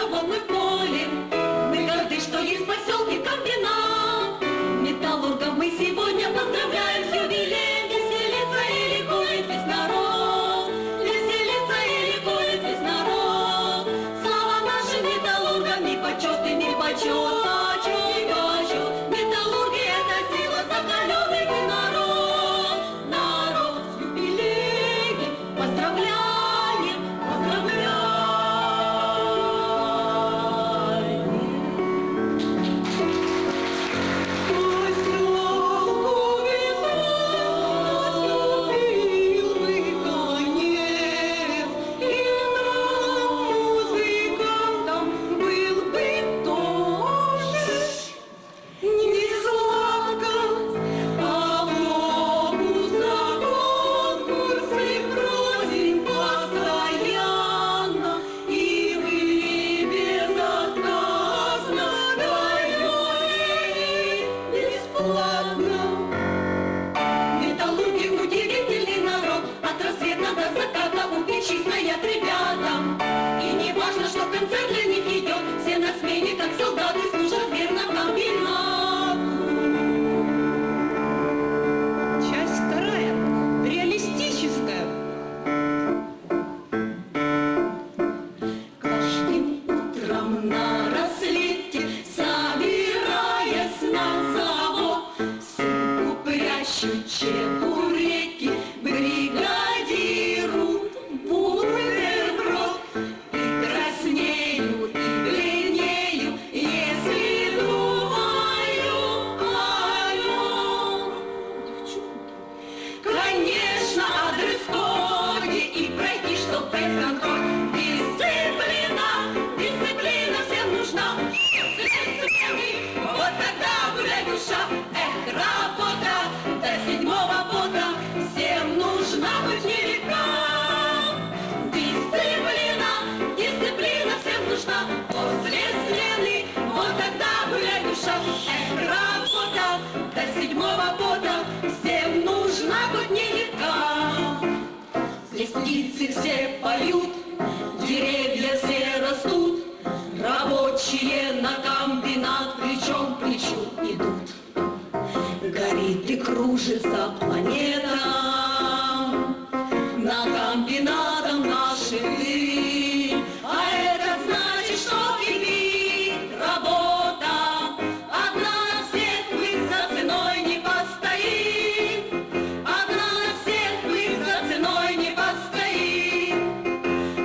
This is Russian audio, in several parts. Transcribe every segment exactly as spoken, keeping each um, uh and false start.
завод мы в поле. Мы горды, что есть в поселке комбинат. Металлургов мы сегодня поздравляем с юбилеем. Веселится и ликует весь народ. Веселится и ликует весь народ. Слава нашим металлургам, ни почет и ни почет. Почет, почет. Металлурги — это сила, закаленный вы народ. Народ с юбилеем поздравляем, поздравляем. Металлурги — удивительный народ, от рассвета до заката у печи стоят ребята. И не важно, что концерт для них идет, все на смене, как солдаты, служат верно комбинату. Часть вторая. Реалистическая. Каждым утром на рассвете, собираясь на завод, сумку прячут чебуреки, бригадиру бутерброд. И краснею, и бледнею, если думаю о нем. Конечно, о дресс-коде и пройти, чтоб пресс-контроль. Дисциплина, дисциплина всем нужна. Дисциплины, вот тогда гуляй душа. Эх, работа до седьмого пота всем нужна, хоть нелегка. Дисциплина, дисциплина всем нужна. После смены, вот тогда гуляй душа. Эх, работа до седьмого пота всем нужна, хоть нелегка. Здесь птицы все поют, деревья все растут, рабочие на комбинат плечом к плечу идут. Горит и кружится планета на комбинатом нашим дым. А это значит, что кипит работа. Одна на всех мы за ценой не постоим. Одна на всех мы за ценой не постоим.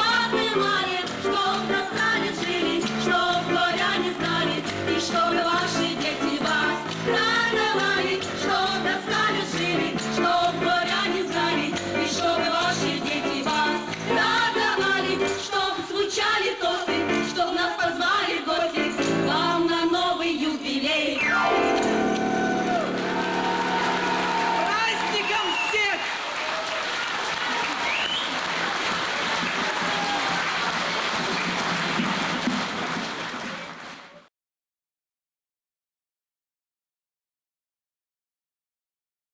Поднимали